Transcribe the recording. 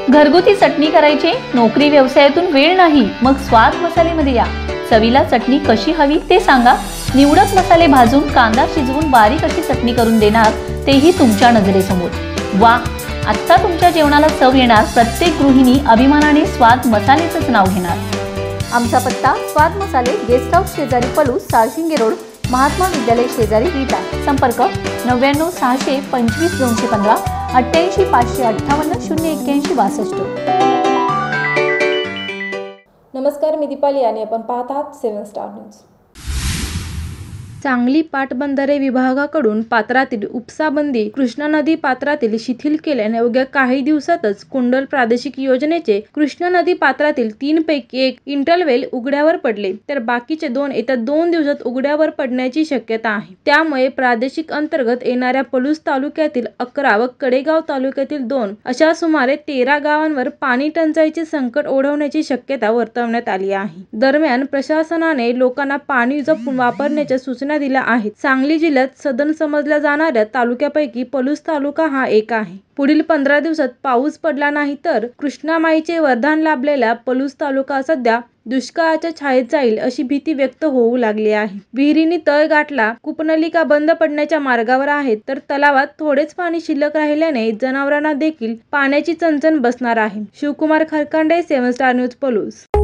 घरगुती चटणी करायची, नोकरी व्यवसायातून वेळ नाही, मग स्वाद मसालेमध्ये या। चवीला चटणी कशी हवी ते सांगा। निवडक मसाले भाजून कांदा शिजवून बारीक अशी चटणी करून देणार, तेही तुमच्या नजरेसमोर। वा, आता तुमच्या जेवणाला चव येणार। प्रत्येक गृहिणी अभिमानाने स्वाद मसालेचंच नाव घेणार। आमचा पत्ता स्वाद मसाले, गेस्ट हाऊस शेजारी पलूस, साळशिंगे रोड, महात्मा विद्यालय शेजारी विटा। संपर्क 99 600 25 215 88 558 081 62। नमस्कार, मी दीपाली आणि आपण पाहत आहात 7 स्टार न्यूज। सांगली पाटबंधारे विभागाकडून पात्रातील उपसाबंदी कृष्णा नदी पात्रातील शिथिल केल्याने अवघ्या काही दिवसातच कुंडल प्रादेशिक योजनेचे कृष्णा नदी पात्रातील 3 पैकी 1 इंटरवेल उघड्यावर पडले, तर बाकीचे 2 येत्या 2 दिवसात उघड्यावर पडण्याची शक्यता आहे। त्यामुळे प्रादेशिक अंतर्गत येणाऱ्या पलूस तालुक्यातील 11 व कडेगाव तालुक्यातील 2 अशा सुमारे 13 गावांवर पाणी टंचाईचे संकट ओढवण्याची शक्यता वर्तवण्यात आली आहे। दरम्यान प्रशासनाने लोकांना पाणी जपून वापरण्याच्या सूचना दिल्या आहेत। सांगली जिल्ह्यात सदन समजल्या जाणाऱ्या तालुक्यापैकी पलूस तालुका हा एक आहे। पुढील 15 दिवसात पाऊस पडला नाही तर कृष्णामाईचे वरदान लाभलेला पलूस तालुका सध्या दुष्काळाच्या छायेत जाईल अशी भीती व्यक्त होऊ लागली आहे। विहिरींनी तळ गाठला, कूपनलिका बंद पडण्याच्या मार्गावर आहेत, तर तलावात थोडेच पाणी शिल्लक राहिल्याने जनावरांना देखील पाण्याची चणचण बसणार आहे। Shivkumar Kharkande, 7 star news, Palus.